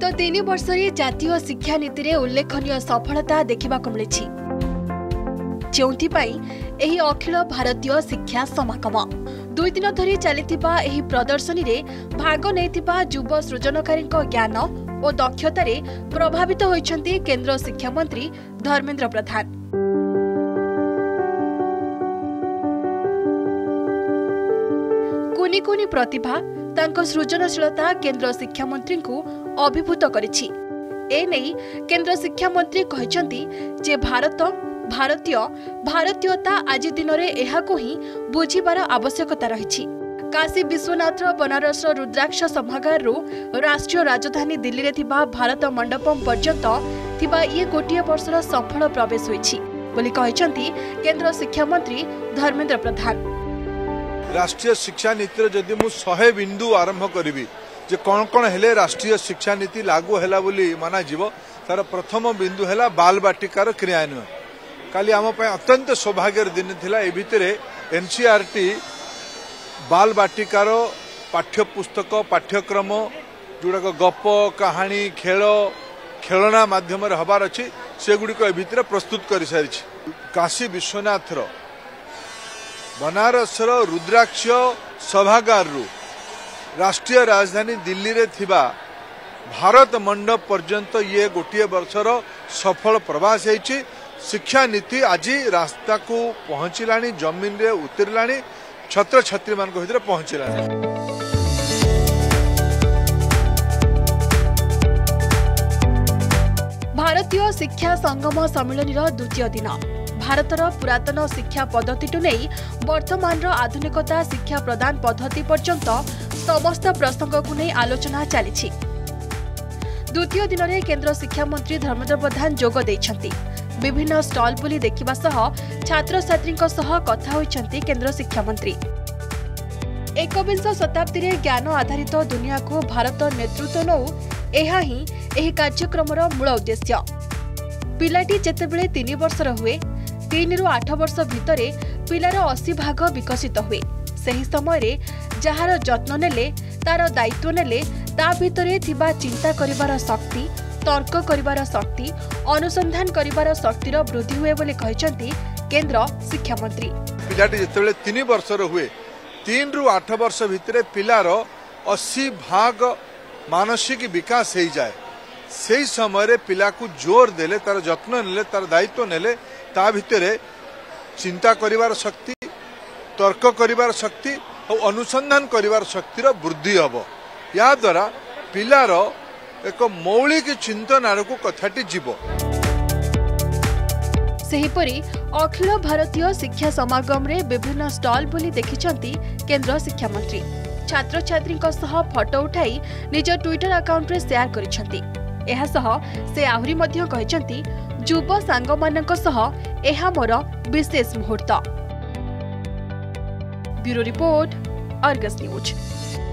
तीन वर्ष जातीय शिक्षा नीति रे उल्लेखनीय सफलता देखा मिली जो अखिल भारतीय शिक्षा समागम 2 दिन धरी चलिथिबा एही प्रदर्शनी रे भाग नैथिबा युव सृजनकारी ज्ञान और दक्षता रे प्रभावित होइछन्ति केंद्र शिक्षा मंत्री धर्मेंद्र प्रधान। कुनी कुनी प्रतिभा तांको सृजनशीलता केंद्र शिक्षा मंत्री को अभिभूत करिछि। ए नै केंद्र शिक्षा मंत्री कहिछन्ति जे भारतीयता आज दिन में यह ही बुझीबार आवश्यकता रही। काशी विश्वनाथ बनारस रुद्राक्ष सभागार राष्ट्रीय राजधानी दिल्ली रे थिबा भारत मंडपम पर्यंत थिबा ये गोटे वर्षर सफल प्रवेश होइछि बोली कहिसंती केंद्र शिक्षा मंत्री धर्मेंद्र प्रधान। राष्ट्रीय शिक्षा नीति जदि मु 100 बिंदु आरंभ करी जे कौन कौन हेले राष्ट्रीय शिक्षा नीति लागू हैला बोली माना जीव तार प्रथम बिंदु हैला बाल बाटिकार क्रियान्वयन। काली आम अत्यंत सौभाग्य दिन थिला ए भितरे एनसीईआरटी बाल बाटिकार पाठ्यपुस्तक पाठ्यक्रम जोड़ाक गप कहानी खेल खेलना माध्यम हबार अच्छी से गुड़िक ए भितर प्रस्तुत कर सारी। काशी विश्वनाथ बनारस रुद्राक्ष सभागार राष्ट्रीय राजधानी दिल्ली रे थिबा भारत मंडप पर्यंत ये गोटे वर्षर सफल प्रवास है। शिक्षा नीति आज रास्ता को पहुंचलानी जमीन रे उतरलानी छात्र छात्री मान भीतर पहुंचलानी। भारतीय शिक्षा संगम सम्मेलन द्वितीय दिन भारतर पुरातन शिक्षा पद्धति नहीं वर्तमान आधुनिकता शिक्षा प्रदान पद्धति पर्यंत समस्त प्रसंग को नहीं आलोचना चली। द्वितीय दिन में केंद्र शिक्षा मंत्री धर्मेंद्र प्रधान जोग देइछन्ति। विभिन्न स्टॉल बुली देखिबा सह छात्र छात्री कथा होइछन्ति केंद्र शिक्षा मंत्री। 21 शताब्दी रे ज्ञान आधारित दुनिया को भारत नेतृत्व नौ एहा ही एही कार्यक्रमर मूल उद्देश्य। पिलाटी जेतेबेले 3 वर्षर हुए 3 रु 8 वर्ष भितरे पिलार 80 भाग विकसित हुए। सही समय रे जहार जत्न नेले तार दायित्व नेले ता भितरे थिबा चिंता करिवार शक्ति तर्क करिवार शक्ति अनुसंधान करिवार शक्तिर वृद्धि हुए बोली कहिसंती केंद्र शिक्षा मंत्री। पिलाटी जेतेबेले 3 वर्षर हुए 3 रु 8 वर्ष भितरे पिलार 80 भाग मानसिक विकास हो जाए। से समय रे पिला को जोर देले तार जत्न नेले तार दायित्व नेले ता भितरे चिंता करिवार शक्ति तर्क करिवार शक्ति और अनुसंधान करिवार शक्तिर वृद्धि हबो। या द्वारा पिलार एक मौलिक चिंतन आड़क कथाटी जीव। सेहिपरि अखिल भारतीय शिक्षा समागम रे विभिन्न स्टॉल बुली देखिछन्ति केंद्र शिक्षा मंत्री। छात्र छात्री फोटो उठाई निज ट्विटर अकाउंट रे शेयर करिछन्ति। एहा सह से आहुरी मध्य कहिछन्ति युव सांग मानक सह एहा मोर विशेष मुहूर्त। Bureau report Argus news.